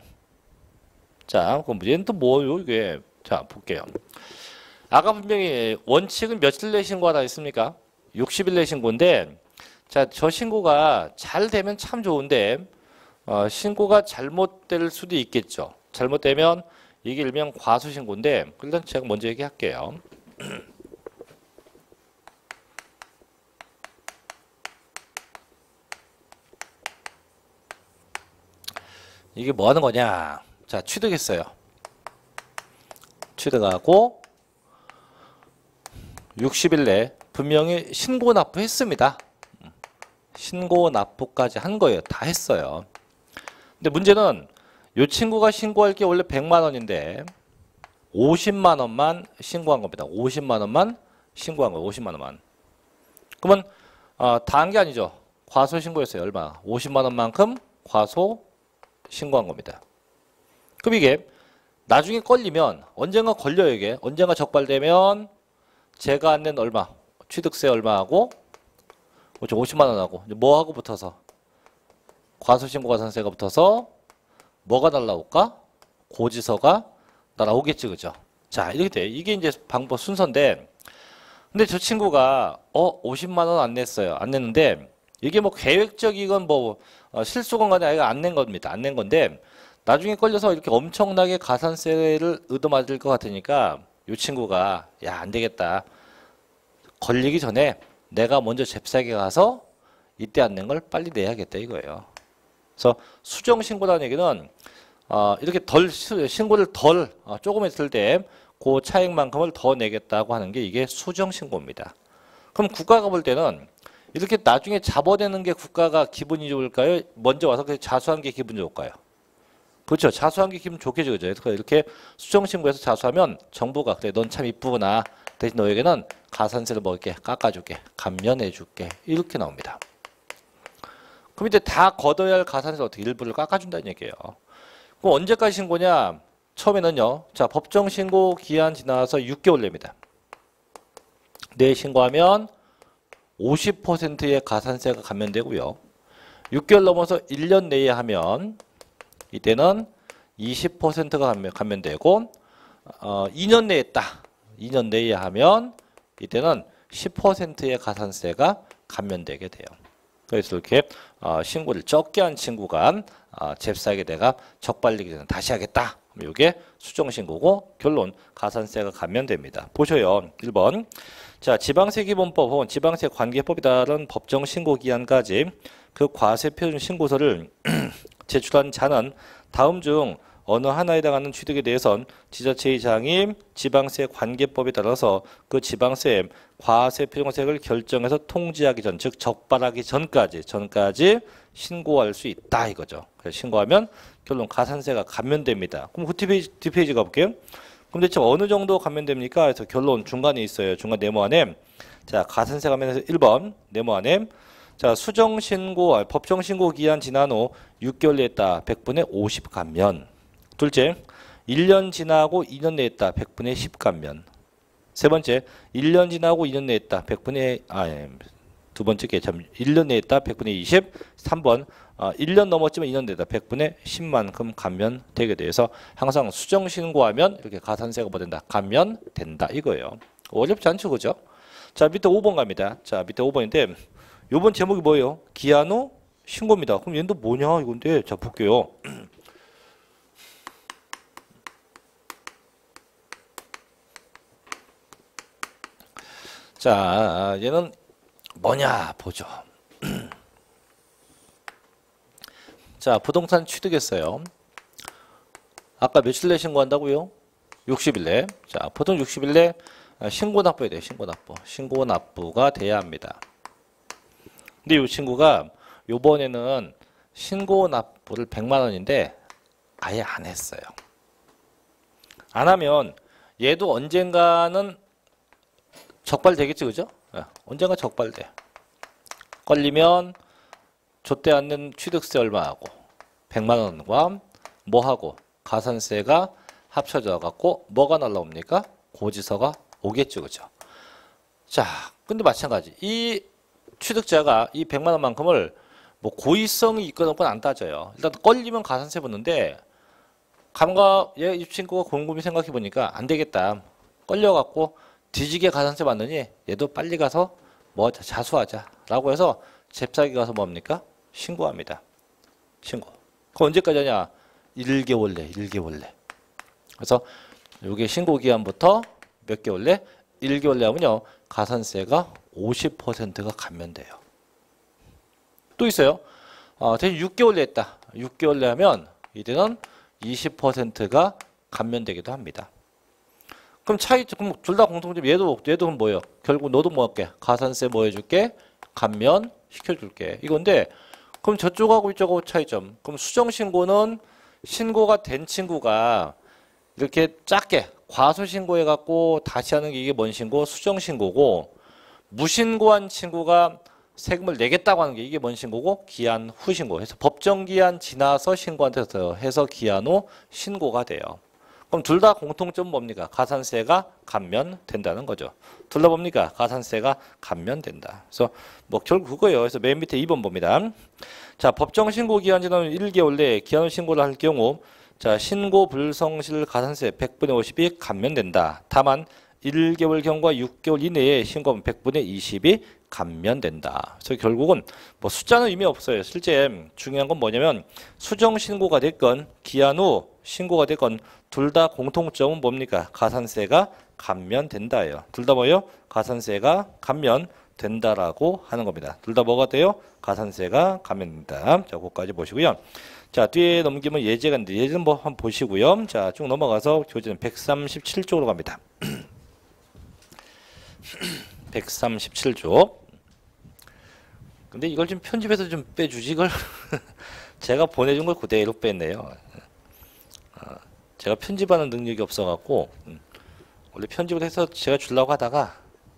[SPEAKER 1] 자, 그럼 문제는 또 뭐예요, 이게? 자, 볼게요. 아까 분명히 원칙은 며칠 내 신고하다 했습니까? 육십 일 내 신고인데, 자, 저 신고가 잘 되면 참 좋은데, 어, 신고가 잘못될 수도 있겠죠. 잘못되면 이게 일명 과수신고인데, 일단 제가 먼저 얘기할게요. 이게 뭐 하는 거냐? 자, 취득했어요. 취득하고 육십 일 내에 분명히 신고 납부했습니다. 신고 납부까지 한 거예요. 다 했어요. 근데 문제는 이 친구가 신고할 게 원래 백만 원인데 오십만 원만 신고한 겁니다. 오십만 원만 신고한 거예요. 오십만 원만. 그러면 어, 다 한 게 아니죠. 과소 신고했어요. 얼마? 오십만 원만큼 과소 신고한 겁니다. 그럼 이게 나중에 걸리면 언젠가 걸려요. 이게 언젠가 적발되면 제가 안 낸 얼마? 취득세 얼마하고 오십만 원하고 뭐하고 붙어서 과소신고가산세가 붙어서 뭐가 날라올까? 고지서가 날아오겠지, 그죠? 자, 이렇게 돼. 이게 이제 방법 순서인데 근데 저 친구가 어 오십만 원 안 냈어요. 안 냈는데 이게 뭐 계획적이건 뭐 어, 실수건 간에 아예 안 낸 겁니다. 안 낸 건데 나중에 걸려서 이렇게 엄청나게 가산세를 얻어맞을 것 같으니까 이 친구가 야, 안 되겠다. 걸리기 전에 내가 먼저 잽싸게 가서 이때 안 낸 걸 빨리 내야겠다 이거예요. 그래서 수정 신고라는 얘기는 어, 이렇게 덜 신고를 덜 어, 조금 했을 때 그 차액만큼을 더 내겠다고 하는 게 이게 수정 신고입니다. 그럼 국가가 볼 때는 이렇게 나중에 잡아내는 게 국가가 기분이 좋을까요? 먼저 와서 자수한 게 기분 좋을까요? 그렇죠. 자수한 게 기분 좋겠죠. 그죠? 이렇게 수정신고해서 자수하면 정부가 그래 넌 참 이쁘구나. 대신 너에게는 가산세를 뭐 이렇게 깎아줄게. 감면해줄게. 이렇게 나옵니다. 그럼 이제 다 걷어야 할 가산세를 어떻게 일부를 깎아준다는 얘기예요. 그럼 언제까지 신고냐? 처음에는요. 자, 법정신고 기한 지나서 육 개월 내입니다. 내에 신고하면 오십 퍼센트의 가산세가 감면되고요. 육 개월 넘어서 일 년 내에 하면 이때는 이십 퍼센트가 감면, 감면되고 어, 이 년 내에 했다. 이 년 내에 하면 이때는 십 퍼센트의 가산세가 감면되게 돼요. 그래서 이렇게 어, 신고를 적게 한 친구가 어, 잽싸게 내가 적발리기 전에 다시 하겠다. 이게 수정신고고 결론 가산세가 감면됩니다. 보셔요. 일 번. 자, 지방세기본법 혹은 지방세 관계법에 따른 법정 신고 기한까지 그 과세 표준 신고서를 제출한 자는 다음 중 어느 하나에 해당하는 취득에 대해선 지자체의장이 지방세 관계법에 따라서 그 지방세 과세 표준세를 결정해서 통지하기 전, 즉 적발하기 전까지 전까지 신고할 수 있다 이거죠. 그래서 신고하면 결론 가산세가 감면됩니다. 그럼 그 뒷페이지, 뒷페이지 가볼게요. 그럼 대체 어느 정도 감면됩니까? 그래서 결론 중간에 있어요. 중간 네모 안에 자 가산세 감면에서 일 번 네모 안에 자 수정신고 법정신고 기한 지난 후 육 개월 내에 했다. 백분의 오십 감면. 둘째 일 년 지나고 이 년 내에 했다. 백분의 십 감면. 세 번째 일 년 지나고 이 년 내에 했다. 백분의 아 두 번째 게 참 일 년 내에 했다. 백분의 이십. 삼 번 어, 일 년 넘었지만 이 년 내다 백분의 십만큼 감면되게 돼서 항상 수정 신고하면 이렇게 가산세가 뭐 된다? 감면된다 이거예요. 어렵지 않죠, 그죠? 자 밑에 오 번 갑니다. 자 밑에 오 번인데 요번 제목이 뭐예요? 기한 후 신고입니다. 그럼 얘는 또 뭐냐 이건데 자 볼게요. 자 얘는 뭐냐 보죠. 자 부동산 취득했어요. 아까 며칠 내 신고한다고요? 육십 일 내. 자 보통 육십 일 내 신고 납부해야 돼요. 신고 납부. 신고 납부가 돼야 합니다. 근데 이 친구가 요번에는 신고 납부를 백만 원인데 아예 안 했어요. 안 하면 얘도 언젠가는 적발되겠지, 그죠? 언젠가 적발돼. 걸리면 줬대 않는 취득세 얼마 하고 백만 원과 뭐 하고 가산세가 합쳐져 갖고 뭐가 날라옵니까? 고지서가 오겠죠, 그죠? 자, 근데 마찬가지. 이 취득자가 이 백만 원만큼을 뭐 고의성이 있거나 없거나 안 따져요. 일단 걸리면 가산세 붙는데 감가 얘 이 친구가 곰곰이 생각해 보니까 안 되겠다. 걸려 갖고 뒤지게 가산세 받느니 얘도 빨리 가서 뭐 자수하자라고 해서 잽싸게 가서 뭡니까? 신고합니다. 신고. 그 언제까지 하냐? 일 개월 내, 일 개월 내. 그래서 요게 신고 기한부터 몇 개월 내? 일 개월 내 하면요. 가산세가 오십 퍼센트가 감면돼요. 또 있어요. 어, 대신 육 개월 내 했다. 육 개월 내 하면 이때는 이십 퍼센트가 감면되기도 합니다. 그럼 차이, 그럼 둘 다 공통점, 얘도, 얘도 뭐예요? 결국 너도 뭐 할게? 가산세 뭐 해줄게? 감면 시켜줄게. 이건데, 그럼 저쪽하고 이쪽하고 차이점. 그럼 수정신고는 신고가 된 친구가 이렇게 작게 과소신고해갖고 다시 하는 게 이게 뭔 신고? 수정신고고, 무신고한 친구가 세금을 내겠다고 하는 게 이게 뭔 신고고? 기한 후 신고. 해서 법정기한 지나서 신고한테 해서 기한 후 신고가 돼요. 그럼 둘 다 공통점은 뭡니까? 가산세가 감면된다는 거죠. 둘 다 뭡니까? 가산세가 감면된다. 그래서 뭐 결국 그거예요. 그래서 맨 밑에 이 번 봅니다. 자, 법정 신고 기한 지나면 일 개월 내에 기한 후 신고를 할 경우 자, 신고 불성실 가산세 백분의 오십이 감면된다. 다만 일 개월 경과 육 개월 이내에 신고하면 백분의 이십이 감면된다. 그래서 결국은 뭐 숫자는 의미 없어요. 실제 중요한 건 뭐냐면 수정 신고가 됐건 기한 후 신고가 됐건 둘 다 공통점은 뭡니까? 가산세가 감면된다예요. 둘 다 뭐예요? 가산세가 감면된다라고 하는 겁니다. 둘 다 뭐가 돼요? 가산세가 감면된다. 자, 그거까지 보시고요. 자, 뒤에 넘기면 예제가 있는데 예제는 뭐 한번 보시고요. 자, 쭉 넘어가서 교재는 백삼십칠 쪽으로 갑니다. 백삼십칠 쪽. 근데 이걸 좀 편집해서 좀 빼주지 이걸. 제가 보내준 걸 그대로 뺐네요. 제가 편집하는 능력이 없어갖고 원래 편집을 해서 제가 주려고 하다가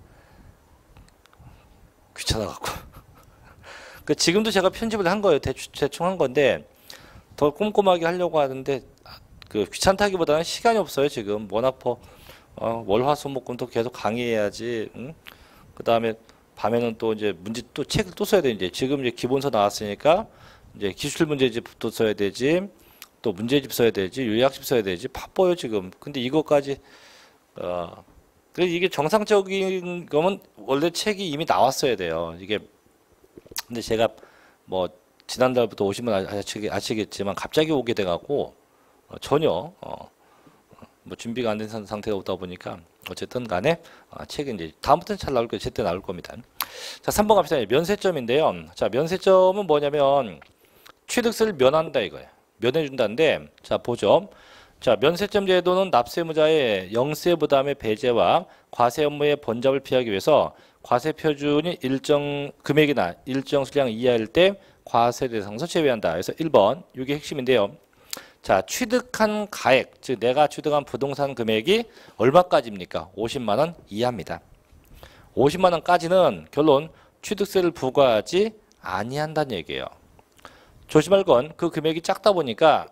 [SPEAKER 1] 귀찮아갖고 그 지금도 제가 편집을 한 거예요. 대충, 대충 한 건데 더 꼼꼼하게 하려고 하는데 그 귀찮다기보다는 시간이 없어요. 지금 워낙 어, 월화수목금도 계속 강의해야지. 응? 그 다음에 밤에는 또 이제 문제 또 책을 또 써야 돼. 이제 지금 이제 기본서 나왔으니까 이제 기출 문제집도 써야 되지, 또 문제집 써야 되지, 요약집 써야 되지. 바빠요 지금. 근데 이것까지 어 그래서 이게 정상적인 거면 원래 책이 이미 나왔어야 돼요. 이게 근데 제가 뭐 지난달부터 오시면 아시겠, 아시겠지만 갑자기 오게 돼갖고 어, 전혀 어, 뭐 준비가 안 된 상태가 오다 보니까 어쨌든 간에 어, 책이 이제 다음부터는 잘 나올 거예요. 제때 나올 겁니다. 자, 삼 번 갑시다. 면세점인데요. 자, 면세점은 뭐냐면 취득세를 면한다 이거예요. 면해준다는데, 자 보죠. 자, 면세점 제도는 납세무자의 영세 부담의 배제와 과세 업무의 번잡을 피하기 위해서 과세 표준이 일정 금액이나 일정 수량 이하일 때 과세 대상에서 제외한다. 그래서 일 번 이게 핵심인데요. 자, 취득한 가액, 즉 내가 취득한 부동산 금액이 얼마까지입니까? 오십만 원 이하입니다. 오십만 원까지는 결론 취득세를 부과하지 아니한다는 얘기예요. 조심할 건 그 금액이 작다 보니까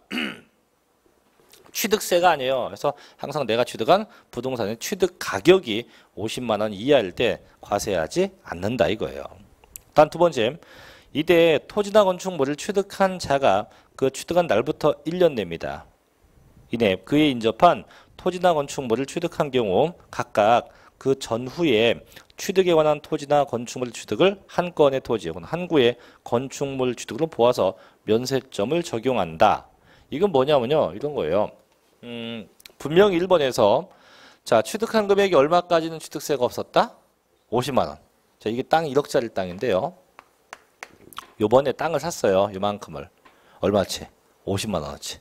[SPEAKER 1] 취득세가 아니에요. 그래서 항상 내가 취득한 부동산의 취득 가격이 오십만 원 이하일 때 과세하지 않는다 이거예요. 단 두 번째, 이때 토지나 건축물을 취득한 자가 그 취득한 날부터 일 년 내입니다. 이내 그에 인접한 토지나 건축물을 취득한 경우 각각 그 전후에 취득에 관한 토지나 건축물 취득을 한 건의 토지 혹은 한 구의 건축물 취득으로 보아서 면세점을 적용한다. 이건 뭐냐면요. 이런 거예요. 음, 분명히 일 번에서 자, 취득한 금액이 얼마까지는 취득세가 없었다? 오십만 원. 자, 이게 땅 일억짜리 땅인데요. 요번에 땅을 샀어요. 요만큼을. 얼마치? 오십만 원어치.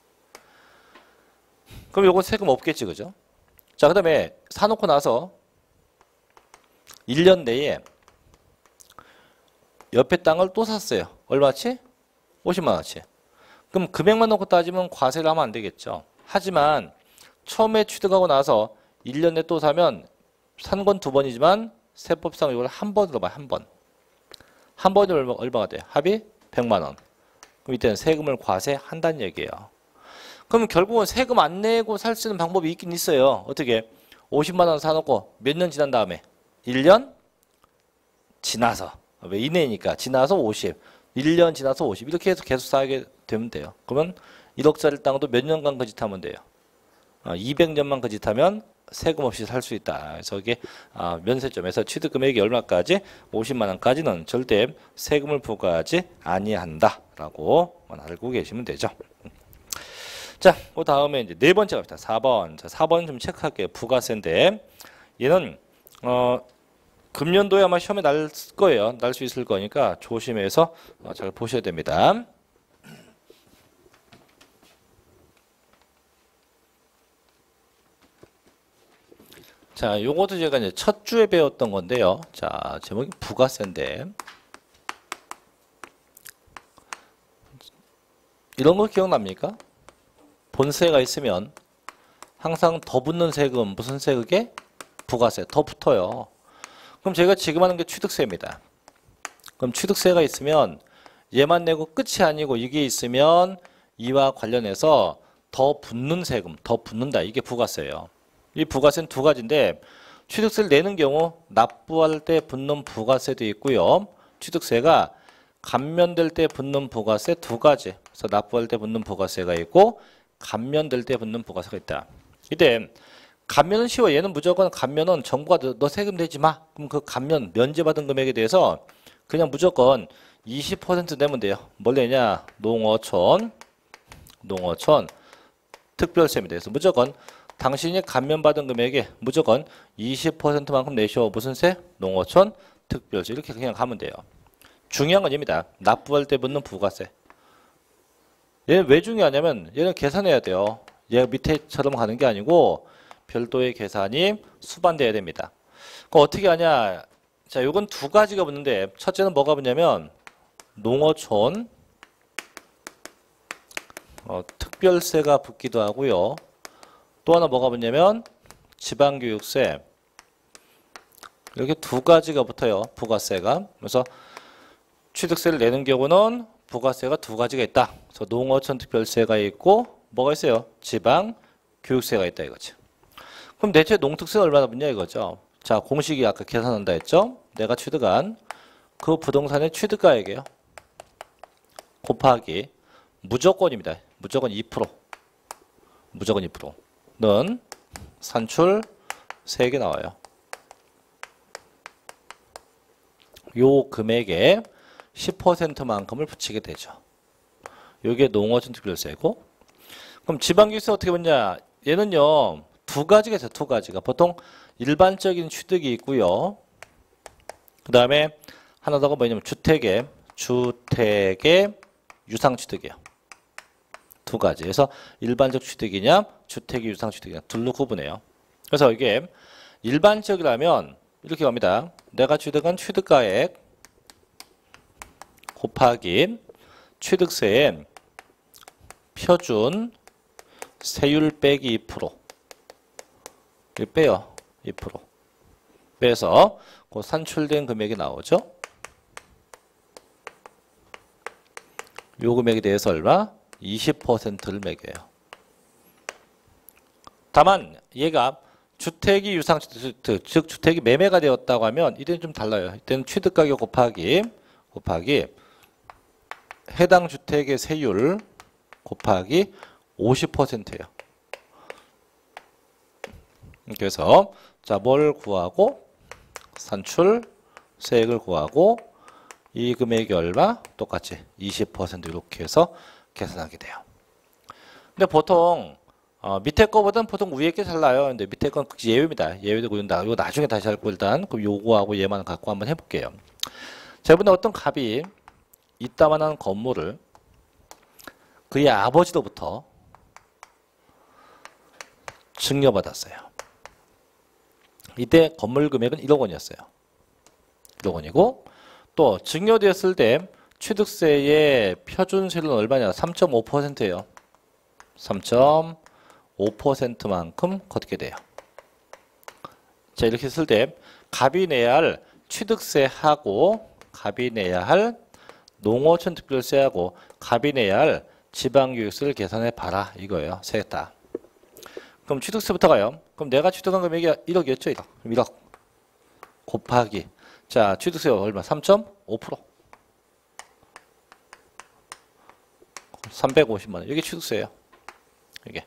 [SPEAKER 1] 그럼 요건 세금 없겠지, 그죠? 자, 그 다음에 사놓고 나서 일 년 내에 옆에 땅을 또 샀어요. 얼마치? 오십만 원어치. 그럼 금액만 놓고 따지면 과세를 하면 안 되겠죠. 하지만 처음에 취득하고 나서 일 년 내에 또 사면 산 건 두 번이지만 세법상 이걸 한 번으로 봐, 한 번. 한 번이 얼마, 얼마가 돼요? 합이 백만 원. 그럼 이때는 세금을 과세한다는 얘기예요. 그럼 결국은 세금 안 내고 살 수 있는 방법이 있긴 있어요. 어떻게? 오십만 원 사놓고 몇 년 지난 다음에 일 년 지나서 왜 이내니까 지나서 오십, 일 년 지나서 오십 이렇게 해서 계속 사게 되면 돼요. 그러면 일억짜리 땅도 몇 년간 그 짓 하면 돼요. 어, 이백 년만 그 짓 하면 세금 없이 살 수 있다. 그래서 이게 어, 면세점에서 취득 금액이 얼마까지? 오십만 원까지는 절대 세금을 부과하지 아니한다라고 알고 계시면 되죠. 자, 그 다음에 이제 네 번째 갑시다. 사 번. 자, 사 번 좀 체크할게요. 부가세인데 얘는 어, 금년도에 아마 시험에 날 거예요. 날 수 있을 거니까 조심해서 어, 잘 보셔야 됩니다. 자, 요것도 제가 이제 첫 주에 배웠던 건데요. 자, 제목이 부가세인데 이런 거 기억납니까? 본세가 있으면 항상 더 붙는 세금 무슨 세 그게? 부가세 더 붙어요. 그럼 제가 지금 하는 게 취득세입니다. 그럼 취득세가 있으면 얘만 내고 끝이 아니고 이게 있으면 이와 관련해서 더 붙는 세금, 더 붙는다. 이게 부가세예요. 이 부가세는 두 가지인데 취득세를 내는 경우 납부할 때 붙는 부가세도 있고요. 취득세가 감면될 때 붙는 부가세 두 가지. 그래서 납부할 때 붙는 부가세가 있고 감면될 때 붙는 부가세가 있다. 이때 감면은 쉬워. 얘는 무조건 감면은 정부가 너, 너 세금 내지 마. 그럼 그 감면 면제받은 금액에 대해서 그냥 무조건 이십 퍼센트 내면 돼요. 뭘 내냐? 농어촌, 농어촌 특별세입니다. 그래서 무조건 당신이 감면받은 금액에 무조건 이십 퍼센트만큼 내셔. 무슨 세? 농어촌 특별세. 이렇게 그냥 가면 돼요. 중요한 건 입니다. 납부할 때 붙는 부가세. 얘는 왜 중요하냐면 얘는 계산해야 돼요. 얘가 밑에처럼 가는 게 아니고 별도의 계산이 수반돼야 됩니다. 그럼 어떻게 하냐? 자, 요건 두 가지가 붙는데 첫째는 뭐가 붙냐면 농어촌 어, 특별세가 붙기도 하고요. 또 하나 뭐가 붙냐면 지방교육세. 이렇게 두 가지가 붙어요. 부가세가. 그래서 취득세를 내는 경우는 부가세가 두 가지가 있다. 그래서 농어촌 특별세가 있고 뭐가 있어요? 지방교육세가 있다 이거죠. 그럼 대체 농특세는 얼마나 붙냐 이거죠. 자, 공식이 아까 계산한다 했죠? 내가 취득한 그 부동산의 취득가액이에요. 곱하기 무조건입니다. 무조건 이 퍼센트. 무조건 이 퍼센트는 산출세액이 나와요. 요 금액에 십 퍼센트만큼을 붙이게 되죠. 요게 농어촌 특별세고. 그럼 지방기세 어떻게 보냐? 얘는요, 두 가지가 있어요. 두 가지가. 보통 일반적인 취득이 있고요. 그 다음에 하나 더가 뭐냐면 주택의, 주택의 유상취득이에요. 두 가지. 그래서 일반적 취득이냐, 주택의 유상취득이냐, 둘로 구분해요. 그래서 이게 일반적이라면 이렇게 갑니다. 내가 취득한 취득가액 곱하기 취득세의 표준 세율 빼기 이 퍼센트. 이거 빼요. 이 퍼센트. 빼서 그 산출된 금액이 나오죠. 요 금액에 대해서 얼마? 이십 퍼센트를 매겨요. 다만 얘가 주택이 유상취득, 즉 주택이 매매가 되었다고 하면 이때는 좀 달라요. 이때는 취득가격 곱하기 곱하기 해당 주택의 세율 곱하기 오십 퍼센트예요. 그래서 자, 뭘 구하고 산출세액을 구하고 이 금액이 얼마? 똑같이 이십 퍼센트 이렇게 해서 계산하게 돼요. 근데 보통 어, 밑에 거보다는 보통 위에 게 잘 나요. 근데 밑에 건 예외입니다. 예외되고 이거 나중에 다시 할거 일단 그럼 요거하고 얘만 갖고 한번 해볼게요. 자, 이번에 어떤 갑이 이따만한 건물을 그의 아버지로부터 증여받았어요. 이때 건물 금액은 일억 원이었어요. 일억 원이고 또 증여되었을 때 취득세의 표준세율은 얼마냐? 삼 점 오 퍼센트예요. 삼 점 오 퍼센트만큼 걷게 돼요. 자, 이렇게 했을 때 갑이 내야 할 취득세하고 갑이 내야 할 농어촌 특별세하고 갑이 내야 할 지방교육세를 계산해 봐라 이거예요. 셋 다. 그럼 취득세부터 가요. 그럼 내가 취득한 금액이 일억이었죠. 일억. 그럼 일억 곱하기 자, 취득세 얼마? 삼 점 오 퍼센트. 삼백오십만 원. 이게 취득세예요. 이게.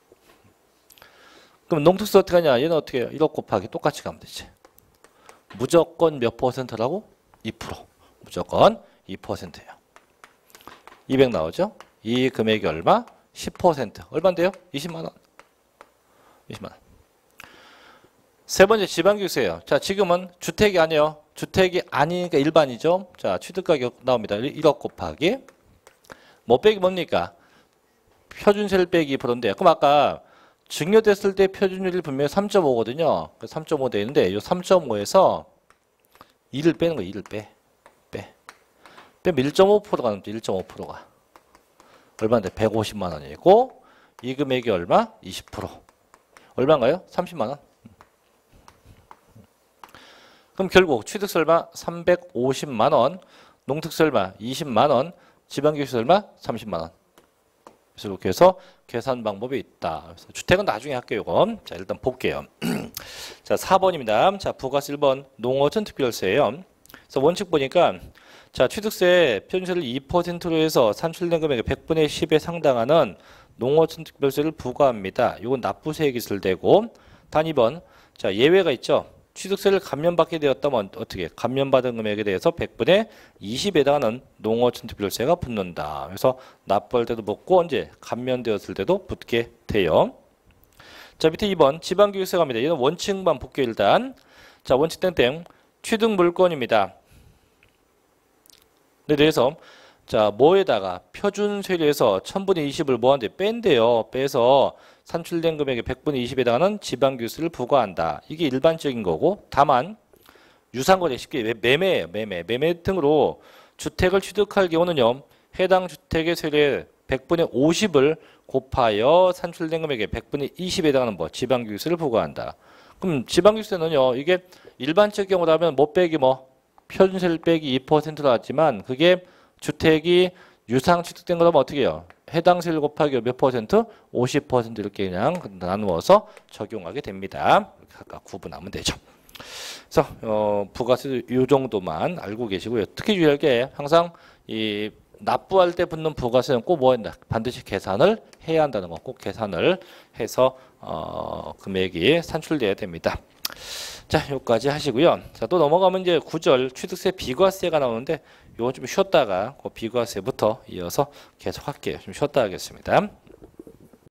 [SPEAKER 1] 그럼 농특세 어떻게 하냐? 얘는 어떻게 해요? 일억 곱하기 똑같이 가면 되지. 무조건 몇 퍼센트라고? 이 퍼센트. 무조건 이 퍼센트예요. 이백 나오죠? 이 금액이 얼마? 십 퍼센트. 얼마인데요? 이십만 원. 이십만 원. 세 번째 지방교육세예요. 자, 지금은 주택이 아니에요. 주택이 아니니까 일반이죠. 자, 취득가격 나옵니다. 일억 곱하기 뭐 빼기 뭡니까? 표준세를 빼기 이 퍼센트인데 그럼 아까 증여됐을 때 표준율이 분명히 삼 점 오거든요. 삼 점 오 돼 있는데 이 삼 점 오에서 이를 빼는 거예요. 이를 빼. 빼. 빼면 일 점 오 퍼센트가 나옵니다. 일 점 오 퍼센트가. 얼마인데? 백오십만 원이고 이 금액이 얼마? 이십 퍼센트. 얼마인가요? 삼십만 원. 그럼 결국 취득세 얼마? 삼백오십만 원. 농특세 얼마? 이십만 원. 지방교육세 얼마? 삼십만 원. 그래서 이렇게 해서 계산 방법이 있다. 그래서 주택은 나중에 할게요. 이건. 자, 일단 볼게요. 자, 사 번입니다. 자, 부가세 일 번 농어촌 특별세예요. 그래서 원칙 보니까 자, 취득세 표준세를 이 퍼센트로 해서 산출된 금액의 백분의 십에 상당하는 농어촌 특별세를 부과합니다. 이건 납부세액이 있을 때고 단 이 번 자, 예외가 있죠. 취득세를 감면받게 되었다면 어떻게? 감면받은 금액에 대해서 백분의 이십에 해당하는 농어촌 특별세가 붙는다. 그래서 납부할 때도 붙고 언제? 감면되었을 때도 붙게 돼요. 자, 밑에 이 번 지방교육세 갑니다. 얘는 원칙만 볼게요. 일단 자, 원칙 땡땡 취득 물건입니다. 네, 그래서 자, 뭐에다가 표준세율에서 천분의 이십을 뭐한대? 뺀대요. 빼서 산출된 금액의 백분의 이십에 해당하는 지방교육세를 부과한다. 이게 일반적인 거고 다만 유상거래 쉽게 매매예요. 매매. 매매 등으로 주택을 취득할 경우는요. 해당 주택의 세율의 백분의 오십을 곱하여 산출된 금액의 백분의 이십에 해당하는 뭐 지방교육세를 부과한다. 그럼 지방교육세는요. 이게 일반적 경우라면 뭐 빼기 뭐 표준세를 빼기 이 퍼센트로 하지만 그게 주택이 유상 취득된 거라면 어떻게 해요? 해당 세율 곱하기 몇 퍼센트? 오십 퍼센트 이렇게 그냥 나누어서 적용하게 됩니다. 각각 구분하면 되죠. 그래서 어, 부가세 요 정도만 알고 계시고요. 특히 주의할 게 항상 이 납부할 때 붙는 부가세는 꼭 뭐 한다? 반드시 계산을 해야 한다는 거. 꼭 계산을 해서 어, 금액이 산출돼야 됩니다. 자, 여기까지 하시고요. 자, 또 넘어가면 이제 구 절 취득세 비과세가 나오는데 요건 좀 쉬었다가 그 비과세부터 이어서 계속 할게요. 좀 쉬었다 하겠습니다.